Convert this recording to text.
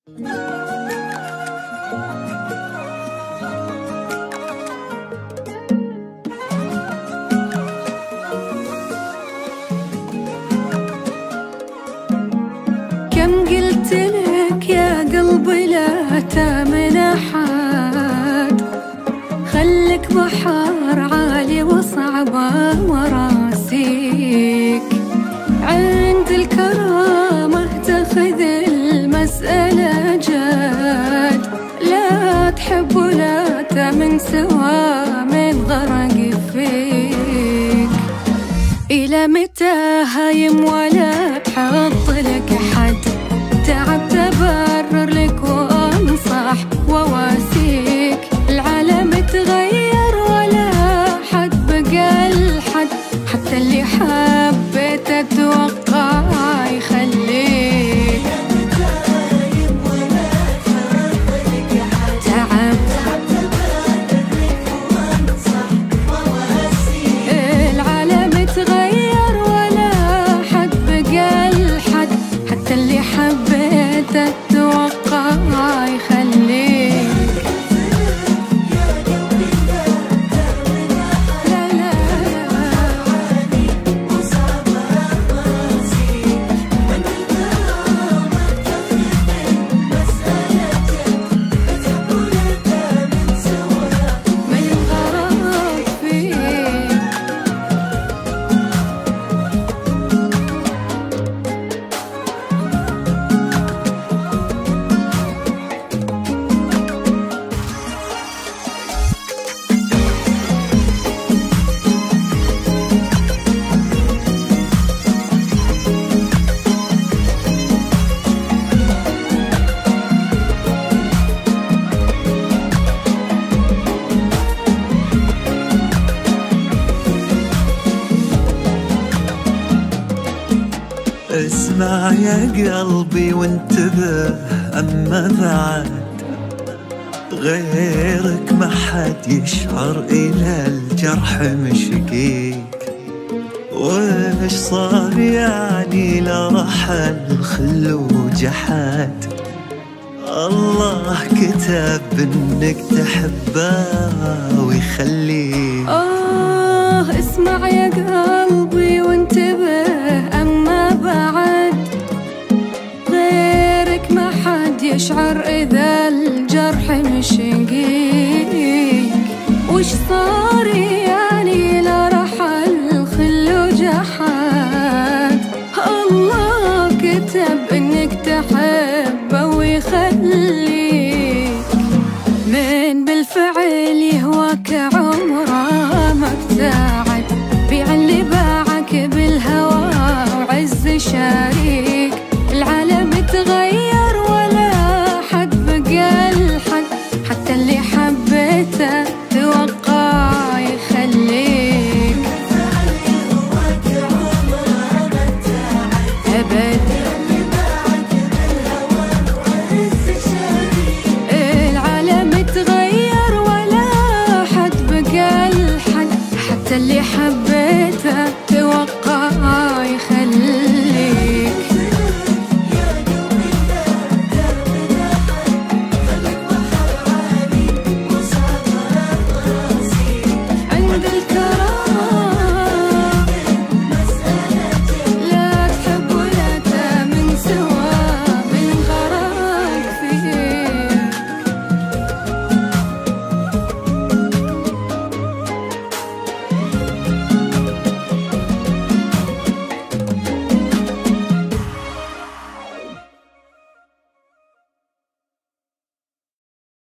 كم قلت لك يا قلبي لا تامن أحد، خلك بحر عالي وصعبة وراسيك، عند الكرامة تاخذ المسألة جد، لا تحب ولا تامن سوا من غرق فيك. إلى متى هايم ولا تحط لك حد، تعب تبرر لك وانصح وواسيك، العالم تغير ولا حد بقى الحد، حتى اللي حبيته توقع يخليك. تعب العالم تغير ولا حد بقى الحد، حتى اللي حبيته توقع يخليك. اسمع يا قلبي وانتبه، أما بعد غيرك ما حد يشعر إلى الجرح مشقيك. وش صار يعني لا رحل خلو جحد، الله كتب انك تحبه ويخليك. اسمع يا قلبي وانتبه، أما بعد غيرك ما حد يشعر إذا الجرح مشقيك. وش صار يعني لا رحل خلو جحد، الله كتب انك تحبه ويخليك. من بالفعل يهواك عمره ما ابتعد، بيع اللي باعك بالهوى وعز شريك، العالم تغير ولا حد بقى الحد، حتى اللي حبيته توقع يخليك. أبد العالم تغير ولا حد بقى الحد، حتى اللي حبيته